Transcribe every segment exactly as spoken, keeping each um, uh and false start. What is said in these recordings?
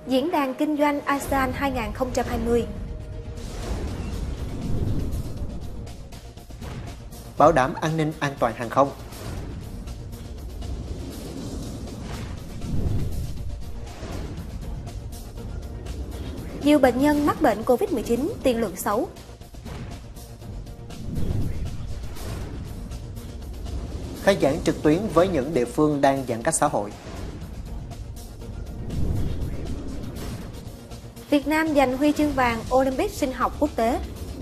Diễn đàn Kinh doanh a sê an hai không hai không. Bảo đảm an ninh an toàn hàng không. Nhiều bệnh nhân mắc bệnh Covid mười chín, tiên lượng xấu. Khai giảng trực tuyến với những địa phương đang giãn cách xã hội. Việt Nam giành huy chương vàng Olympic sinh học quốc tế.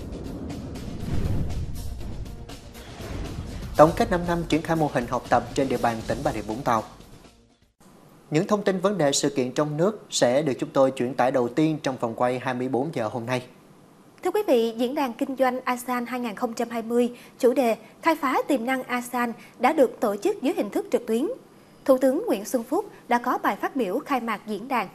Tổng kết năm năm triển khai mô hình học tập trên địa bàn tỉnh Bà Rịa Vũng Tàu. Những thông tin vấn đề sự kiện trong nước sẽ được chúng tôi chuyển tải đầu tiên trong vòng quay hai mươi bốn giờ hôm nay. Thưa quý vị, Diễn đàn Kinh doanh a sê an hai không hai không, chủ đề Khai phá tiềm năng a sê an đã được tổ chức dưới hình thức trực tuyến. Thủ tướng Nguyễn Xuân Phúc đã có bài phát biểu khai mạc diễn đàn.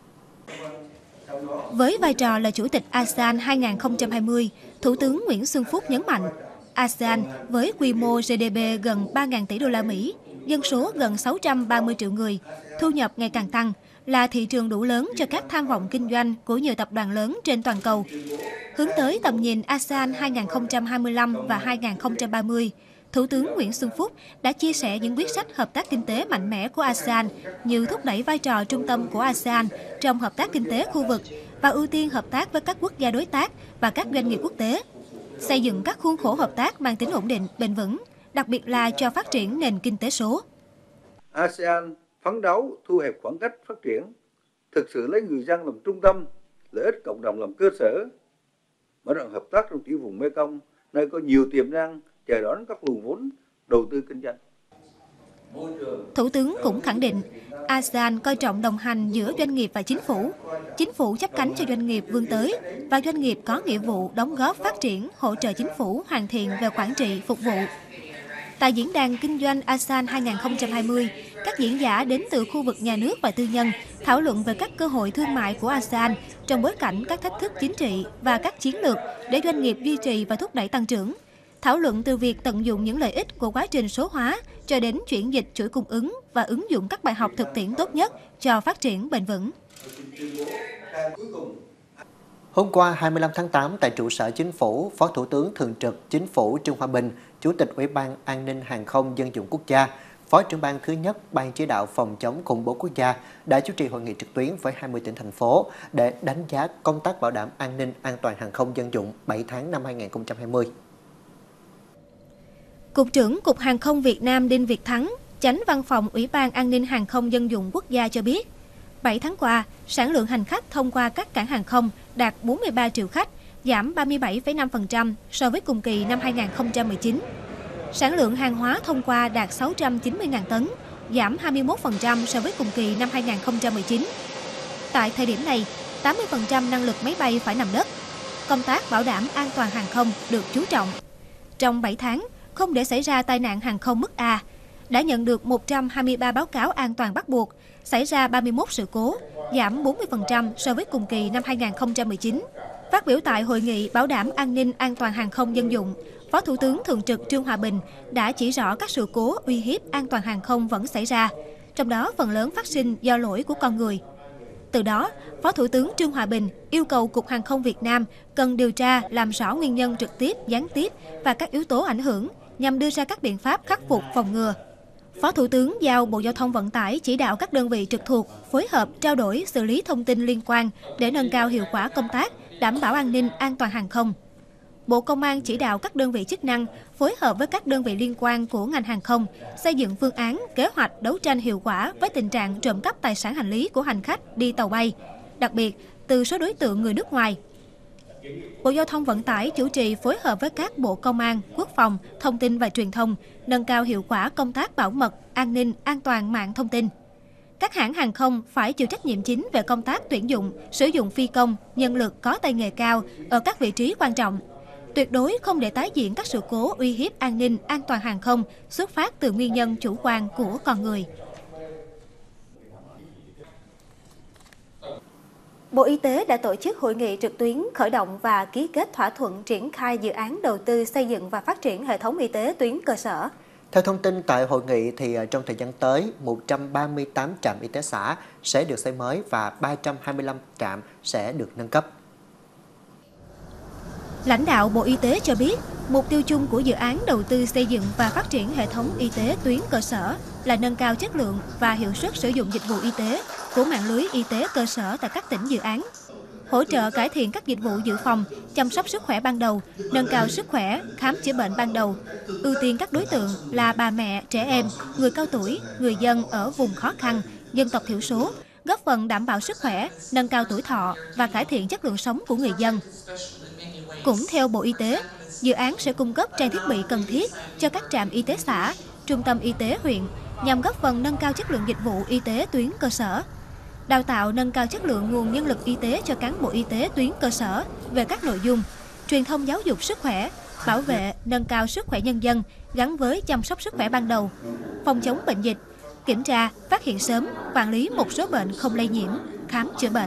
Với vai trò là Chủ tịch a sê an hai không hai không, Thủ tướng Nguyễn Xuân Phúc nhấn mạnh, a sê an với quy mô giê đê pê gần ba nghìn tỷ đô la Mỹ, dân số gần sáu trăm ba mươi triệu người, thu nhập ngày càng tăng, là thị trường đủ lớn cho các tham vọng kinh doanh của nhiều tập đoàn lớn trên toàn cầu. Hướng tới tầm nhìn a sê an hai không hai lăm và hai không ba không, Thủ tướng Nguyễn Xuân Phúc đã chia sẻ những quyết sách hợp tác kinh tế mạnh mẽ của a sê an như thúc đẩy vai trò trung tâm của a sê an trong hợp tác kinh tế khu vực và ưu tiên hợp tác với các quốc gia đối tác và các doanh nghiệp quốc tế, xây dựng các khuôn khổ hợp tác mang tính ổn định, bền vững, đặc biệt là cho phát triển nền kinh tế số. a sê an phấn đấu thu hẹp khoảng cách phát triển, thực sự lấy người dân làm trung tâm, lợi ích cộng đồng làm cơ sở, mở rộng hợp tác trong tiểu vùng Mekong, nơi có nhiều tiềm năng chờ đón các nguồn vốn đầu tư kinh doanh. Thủ tướng cũng khẳng định, a sê an coi trọng đồng hành giữa doanh nghiệp và chính phủ. Chính phủ chắp cánh cho doanh nghiệp vươn tới và doanh nghiệp có nghĩa vụ đóng góp phát triển, hỗ trợ chính phủ hoàn thiện về quản trị, phục vụ. Tại Diễn đàn Kinh doanh a sê an hai không hai không, các diễn giả đến từ khu vực nhà nước và tư nhân thảo luận về các cơ hội thương mại của a sê an trong bối cảnh các thách thức chính trị và các chiến lược để doanh nghiệp duy trì và thúc đẩy tăng trưởng. Thảo luận từ việc tận dụng những lợi ích của quá trình số hóa cho đến chuyển dịch chuỗi cung ứng và ứng dụng các bài học thực tiễn tốt nhất cho phát triển bền vững. Hôm qua hai mươi lăm tháng tám tại trụ sở Chính phủ, Phó Thủ tướng Thường trực Chính phủ Trương Hòa Bình, Chủ tịch Ủy ban An ninh Hàng không Dân dụng Quốc gia, Phó trưởng ban thứ nhất Ban chỉ đạo phòng chống khủng bố quốc gia đã chủ trì hội nghị trực tuyến với hai mươi tỉnh thành phố để đánh giá công tác bảo đảm an ninh an toàn hàng không dân dụng bảy tháng năm hai nghìn không trăm hai mươi. Cục trưởng Cục Hàng không Việt Nam Đinh Việt Thắng, Chánh Văn phòng Ủy ban An ninh Hàng không Dân dụng Quốc gia cho biết, bảy tháng qua, sản lượng hành khách thông qua các cảng hàng không đạt bốn mươi ba triệu khách, giảm ba mươi bảy phẩy năm phần trăm so với cùng kỳ năm hai nghìn không trăm mười chín. Sản lượng hàng hóa thông qua đạt sáu trăm chín mươi nghìn tấn, giảm hai mươi mốt phần trăm so với cùng kỳ năm hai nghìn không trăm mười chín. Tại thời điểm này, tám mươi phần trăm năng lực máy bay phải nằm đất. Công tác bảo đảm an toàn hàng không được chú trọng. Trong bảy tháng, không để xảy ra tai nạn hàng không mức A, đã nhận được một trăm hai mươi ba báo cáo an toàn bắt buộc, xảy ra ba mươi mốt sự cố, giảm bốn mươi phần trăm so với cùng kỳ năm hai nghìn không trăm mười chín. Phát biểu tại hội nghị bảo đảm an ninh an toàn hàng không dân dụng, Phó Thủ tướng Thường trực Trương Hòa Bình đã chỉ rõ các sự cố uy hiếp an toàn hàng không vẫn xảy ra, trong đó phần lớn phát sinh do lỗi của con người. Từ đó, Phó Thủ tướng Trương Hòa Bình yêu cầu Cục Hàng không Việt Nam cần điều tra làm rõ nguyên nhân trực tiếp, gián tiếp và các yếu tố ảnh hưởng nhằm đưa ra các biện pháp khắc phục phòng ngừa. Phó Thủ tướng giao Bộ Giao thông Vận tải chỉ đạo các đơn vị trực thuộc phối hợp trao đổi xử lý thông tin liên quan để nâng cao hiệu quả công tác, đảm bảo an ninh an toàn hàng không. Bộ Công an chỉ đạo các đơn vị chức năng phối hợp với các đơn vị liên quan của ngành hàng không xây dựng phương án, kế hoạch đấu tranh hiệu quả với tình trạng trộm cắp tài sản hành lý của hành khách đi tàu bay, đặc biệt từ số đối tượng người nước ngoài. Bộ Giao thông Vận tải chủ trì phối hợp với các Bộ Công an, Quốc phòng, Thông tin và Truyền thông, nâng cao hiệu quả công tác bảo mật, an ninh, an toàn mạng thông tin. Các hãng hàng không phải chịu trách nhiệm chính về công tác tuyển dụng, sử dụng phi công, nhân lực có tay nghề cao ở các vị trí quan trọng. Tuyệt đối không để tái diễn các sự cố uy hiếp an ninh, an toàn hàng không xuất phát từ nguyên nhân chủ quan của con người. Bộ Y tế đã tổ chức hội nghị trực tuyến khởi động và ký kết thỏa thuận triển khai dự án đầu tư xây dựng và phát triển hệ thống y tế tuyến cơ sở. Theo thông tin tại hội nghị, thì trong thời gian tới, một trăm ba mươi tám trạm y tế xã sẽ được xây mới và ba trăm hai mươi lăm trạm sẽ được nâng cấp. Lãnh đạo Bộ Y tế cho biết, mục tiêu chung của dự án đầu tư xây dựng và phát triển hệ thống y tế tuyến cơ sở là nâng cao chất lượng và hiệu suất sử dụng dịch vụ y tế của mạng lưới y tế cơ sở tại các tỉnh dự án, hỗ trợ cải thiện các dịch vụ dự phòng, chăm sóc sức khỏe ban đầu, nâng cao sức khỏe, khám chữa bệnh ban đầu, ưu tiên các đối tượng là bà mẹ, trẻ em, người cao tuổi, người dân ở vùng khó khăn, dân tộc thiểu số, góp phần đảm bảo sức khỏe, nâng cao tuổi thọ và cải thiện chất lượng sống của người dân. Cũng theo Bộ Y tế, dự án sẽ cung cấp trang thiết bị cần thiết cho các trạm y tế xã, trung tâm y tế huyện nhằm góp phần nâng cao chất lượng dịch vụ y tế tuyến cơ sở, đào tạo nâng cao chất lượng nguồn nhân lực y tế cho cán bộ y tế tuyến cơ sở về các nội dung truyền thông giáo dục sức khỏe, bảo vệ, nâng cao sức khỏe nhân dân gắn với chăm sóc sức khỏe ban đầu, phòng chống bệnh dịch, kiểm tra, phát hiện sớm, quản lý một số bệnh không lây nhiễm, khám chữa bệnh.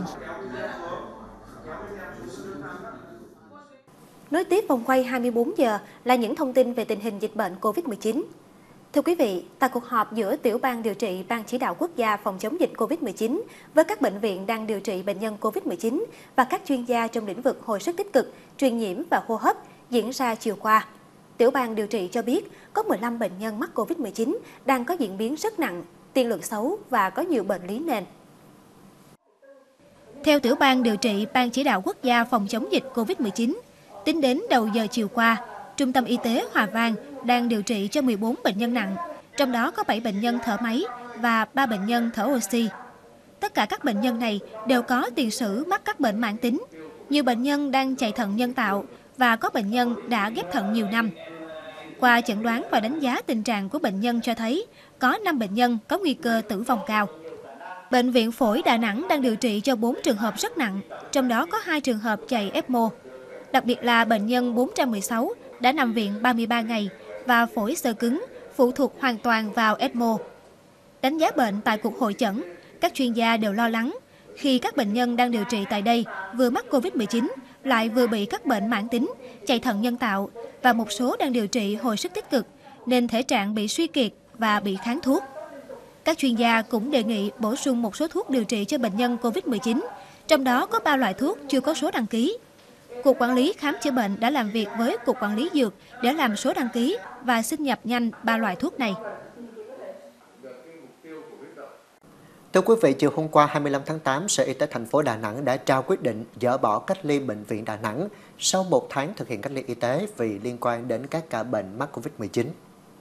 Nối tiếp vòng quay hai mươi bốn giờ là những thông tin về tình hình dịch bệnh Covid mười chín. Thưa quý vị, tại cuộc họp giữa Tiểu ban điều trị Ban Chỉ đạo Quốc gia phòng chống dịch Covid mười chín với các bệnh viện đang điều trị bệnh nhân Covid mười chín và các chuyên gia trong lĩnh vực hồi sức tích cực, truyền nhiễm và hô hấp diễn ra chiều qua, Tiểu ban điều trị cho biết có mười lăm bệnh nhân mắc Covid mười chín đang có diễn biến rất nặng, tiên lượng xấu và có nhiều bệnh lý nền. Theo Tiểu ban điều trị Ban Chỉ đạo Quốc gia phòng chống dịch Covid mười chín, tính đến đầu giờ chiều qua, Trung tâm Y tế Hòa Vang đang điều trị cho mười bốn bệnh nhân nặng, trong đó có bảy bệnh nhân thở máy và ba bệnh nhân thở oxy. Tất cả các bệnh nhân này đều có tiền sử mắc các bệnh mãn tính, nhiều bệnh nhân đang chạy thận nhân tạo và có bệnh nhân đã ghép thận nhiều năm. Qua chẩn đoán và đánh giá tình trạng của bệnh nhân cho thấy có năm bệnh nhân có nguy cơ tử vong cao. Bệnh viện Phổi Đà Nẵng đang điều trị cho bốn trường hợp rất nặng, trong đó có hai trường hợp chạy ECMO. Đặc biệt là bệnh nhân bốn trăm mười sáu đã nằm viện ba mươi ba ngày và phổi xơ cứng, phụ thuộc hoàn toàn vào ECMO. Đánh giá bệnh tại cuộc hội chẩn, các chuyên gia đều lo lắng khi các bệnh nhân đang điều trị tại đây vừa mắc Covid mười chín, lại vừa bị các bệnh mãn tính, chạy thận nhân tạo và một số đang điều trị hồi sức tích cực, nên thể trạng bị suy kiệt và bị kháng thuốc. Các chuyên gia cũng đề nghị bổ sung một số thuốc điều trị cho bệnh nhân Covid mười chín, trong đó có ba loại thuốc chưa có số đăng ký. Cục Quản lý Khám chữa bệnh đã làm việc với Cục Quản lý Dược để làm số đăng ký và xin nhập nhanh ba loại thuốc này. Thưa quý vị, chiều hôm qua hai mươi lăm tháng tám, Sở Y tế thành phố Đà Nẵng đã trao quyết định dỡ bỏ cách ly bệnh viện Đà Nẵng sau một tháng thực hiện cách ly y tế vì liên quan đến các ca bệnh mắc Covid mười chín.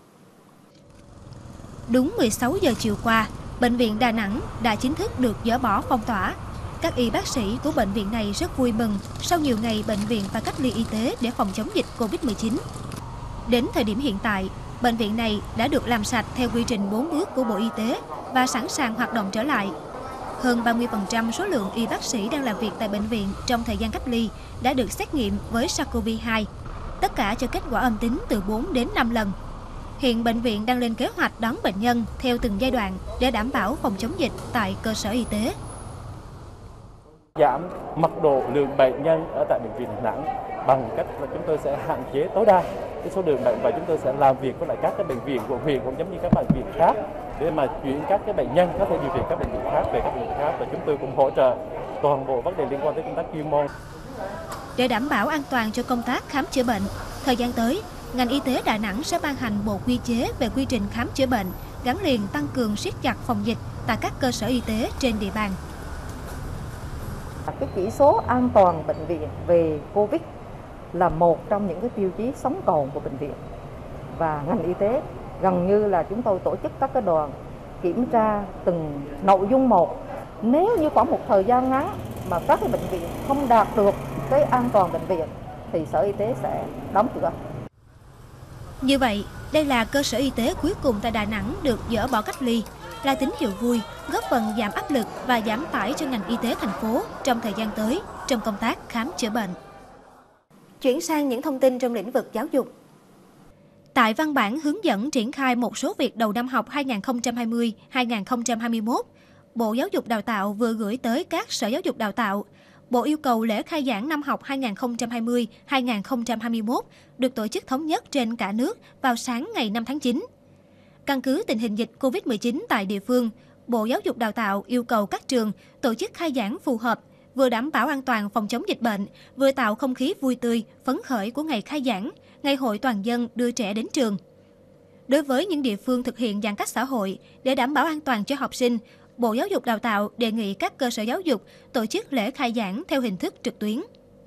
Đúng mười sáu giờ chiều qua, bệnh viện Đà Nẵng đã chính thức được dỡ bỏ phong tỏa. Các y bác sĩ của bệnh viện này rất vui mừng sau nhiều ngày bệnh viện phải cách ly y tế để phòng chống dịch Covid mười chín. Đến thời điểm hiện tại, bệnh viện này đã được làm sạch theo quy trình bốn bước của Bộ Y tế và sẵn sàng hoạt động trở lại. Hơn ba mươi phần trăm số lượng y bác sĩ đang làm việc tại bệnh viện trong thời gian cách ly đã được xét nghiệm với SARS-xê o vê hai, tất cả cho kết quả âm tính từ bốn đến năm lần. Hiện bệnh viện đang lên kế hoạch đón bệnh nhân theo từng giai đoạn để đảm bảo phòng chống dịch tại cơ sở y tế. Giảm mật độ lượng bệnh nhân ở tại bệnh viện Đà Nẵng bằng cách là chúng tôi sẽ hạn chế tối đa cái số lượng bệnh và chúng tôi sẽ làm việc với lại các cái bệnh viện của huyện cũng giống như các bệnh viện khác để mà chuyển các cái bệnh nhân có thể điều trị các bệnh viện khác về các bệnh viện khác, và chúng tôi cũng hỗ trợ toàn bộ vấn đề liên quan tới công tác chuyên môn. Để đảm bảo an toàn cho công tác khám chữa bệnh, thời gian tới, ngành y tế Đà Nẵng sẽ ban hành bộ quy chế về quy trình khám chữa bệnh gắn liền tăng cường siết chặt phòng dịch tại các cơ sở y tế trên địa bàn. Cái chỉ số an toàn bệnh viện về Covid là một trong những cái tiêu chí sống còn của bệnh viện, và ngành y tế gần như là chúng tôi tổ chức các cái đoàn kiểm tra từng nội dung một. Nếu như khoảng một thời gian ngắn mà các cái bệnh viện không đạt được cái an toàn bệnh viện thì Sở Y tế sẽ đóng cửa. Như vậy, đây là cơ sở y tế cuối cùng tại Đà Nẵng được dỡ bỏ cách ly, là tín hiệu vui, góp phần giảm áp lực và giảm tải cho ngành y tế thành phố trong thời gian tới trong công tác khám chữa bệnh. Chuyển sang những thông tin trong lĩnh vực giáo dục. Tại văn bản hướng dẫn triển khai một số việc đầu năm học hai nghìn không trăm hai mươi hai nghìn không trăm hai mươi mốt, Bộ Giáo dục Đào tạo vừa gửi tới các sở giáo dục đào tạo. Bộ yêu cầu lễ khai giảng năm học hai nghìn không trăm hai mươi hai nghìn không trăm hai mươi mốt được tổ chức thống nhất trên cả nước vào sáng ngày năm tháng chín. Căn cứ tình hình dịch Covid mười chín tại địa phương, Bộ Giáo dục Đào tạo yêu cầu các trường tổ chức khai giảng phù hợp, vừa đảm bảo an toàn phòng chống dịch bệnh, vừa tạo không khí vui tươi, phấn khởi của ngày khai giảng, ngày hội toàn dân đưa trẻ đến trường. Đối với những địa phương thực hiện giãn cách xã hội để đảm bảo an toàn cho học sinh, Bộ Giáo dục Đào tạo đề nghị các cơ sở giáo dục tổ chức lễ khai giảng theo hình thức trực tuyến.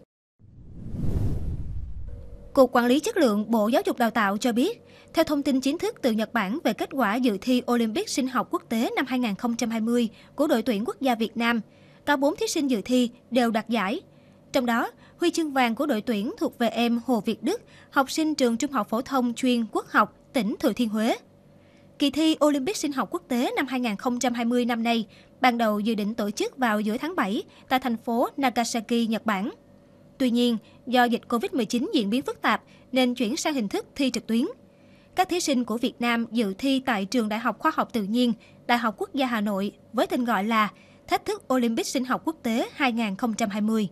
Cục Quản lý Chất lượng Bộ Giáo dục Đào tạo cho biết, theo thông tin chính thức từ Nhật Bản về kết quả dự thi Olympic sinh học quốc tế năm hai không hai không của đội tuyển quốc gia Việt Nam, cả bốn thí sinh dự thi đều đạt giải. Trong đó, huy chương vàng của đội tuyển thuộc về em Hồ Việt Đức, học sinh trường Trung học phổ thông chuyên Quốc học, tỉnh Thừa Thiên Huế. Kỳ thi Olympic sinh học quốc tế năm hai không hai không năm nay, ban đầu dự định tổ chức vào giữa tháng bảy tại thành phố Nagasaki, Nhật Bản. Tuy nhiên, do dịch Covid mười chín diễn biến phức tạp nên chuyển sang hình thức thi trực tuyến. Các thí sinh của Việt Nam dự thi tại Trường Đại học Khoa học Tự nhiên, Đại học Quốc gia Hà Nội với tên gọi là Thách thức Olympic sinh học quốc tế hai không hai không.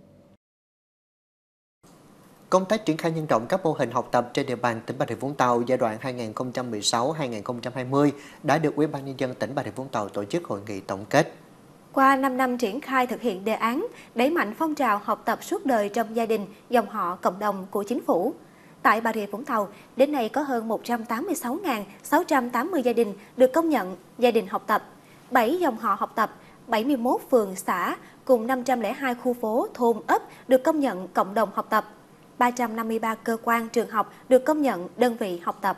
Công tác triển khai nhân rộng các mô hình học tập trên địa bàn tỉnh Bà Rịa Vũng Tàu giai đoạn hai nghìn không trăm mười sáu đến hai nghìn không trăm hai mươi đã được Ủy ban Nhân dân tỉnh Bà Rịa Vũng Tàu tổ chức hội nghị tổng kết. Qua năm năm triển khai thực hiện đề án, đẩy mạnh phong trào học tập suốt đời trong gia đình, dòng họ, cộng đồng của chính phủ. Tại Bà Rịa Vũng Tàu, đến nay có hơn một trăm tám mươi sáu nghìn sáu trăm tám mươi gia đình được công nhận gia đình học tập, bảy dòng họ học tập, bảy mươi mốt phường, xã cùng năm trăm lẻ hai khu phố, thôn, ấp được công nhận cộng đồng học tập, ba trăm năm mươi ba cơ quan, trường học được công nhận đơn vị học tập.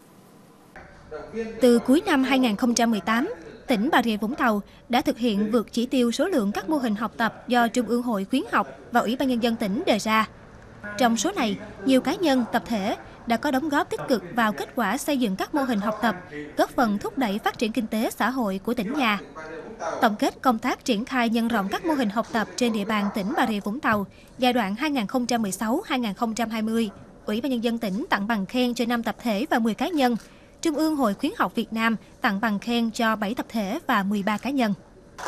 Từ cuối năm hai nghìn không trăm mười tám, tỉnh Bà Rịa Vũng Tàu đã thực hiện vượt chỉ tiêu số lượng các mô hình học tập do Trung ương Hội Khuyến học và Ủy ban Nhân dân tỉnh đề ra. Trong số này, nhiều cá nhân, tập thể đã có đóng góp tích cực vào kết quả xây dựng các mô hình học tập, góp phần thúc đẩy phát triển kinh tế xã hội của tỉnh nhà. Tổng kết công tác triển khai nhân rộng các mô hình học tập trên địa bàn tỉnh Bà Rịa Vũng Tàu giai đoạn hai nghìn không trăm mười sáu đến hai nghìn không trăm hai mươi, Ủy ban Nhân dân tỉnh tặng bằng khen cho năm tập thể và mười cá nhân. Trung ương Hội Khuyến học Việt Nam tặng bằng khen cho bảy tập thể và mười ba cá nhân.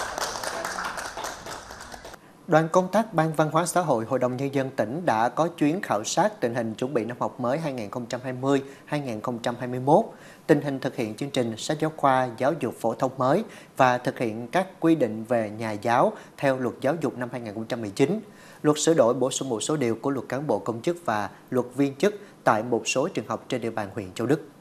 Đoàn công tác Ban Văn hóa Xã hội Hội đồng Nhân dân tỉnh đã có chuyến khảo sát tình hình chuẩn bị năm học mới hai nghìn không trăm hai mươi đến hai nghìn không trăm hai mươi mốt, tình hình thực hiện chương trình sách giáo khoa giáo dục phổ thông mới và thực hiện các quy định về nhà giáo theo Luật Giáo dục năm hai nghìn không trăm mười chín, Luật sửa đổi bổ sung một số điều của Luật Cán bộ công chức và Luật viên chức tại một số trường học trên địa bàn huyện Châu Đức.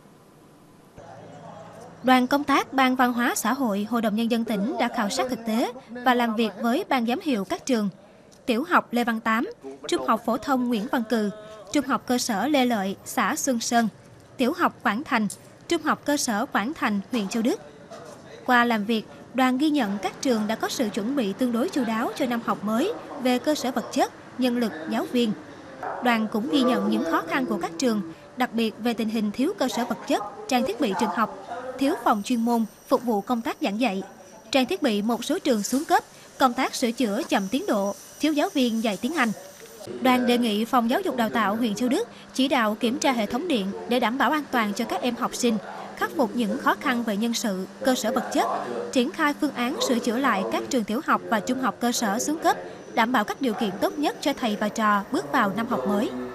Đoàn công tác Ban Văn hóa Xã hội Hội đồng Nhân dân tỉnh đã khảo sát thực tế và làm việc với Ban giám hiệu các trường Tiểu học Lê Văn Tám, Trung học phổ thông Nguyễn Văn Cừ, Trung học cơ sở Lê Lợi, xã Xuân Sơn, Tiểu học Quảng Thành, Trung học cơ sở Quảng Thành, huyện Châu Đức. Qua làm việc, đoàn ghi nhận các trường đã có sự chuẩn bị tương đối chu đáo cho năm học mới về cơ sở vật chất, nhân lực, giáo viên. Đoàn cũng ghi nhận những khó khăn của các trường, đặc biệt về tình hình thiếu cơ sở vật chất, trang thiết bị trường học, thiếu phòng chuyên môn phục vụ công tác giảng dạy, trang thiết bị một số trường xuống cấp, công tác sửa chữa chậm tiến độ, thiếu giáo viên dạy tiếng Anh. Đoàn đề nghị Phòng Giáo dục Đào tạo huyện Châu Đức chỉ đạo kiểm tra hệ thống điện để đảm bảo an toàn cho các em học sinh, khắc phục những khó khăn về nhân sự, cơ sở vật chất, triển khai phương án sửa chữa lại các trường tiểu học và trung học cơ sở xuống cấp, đảm bảo các điều kiện tốt nhất cho thầy và trò bước vào năm học mới.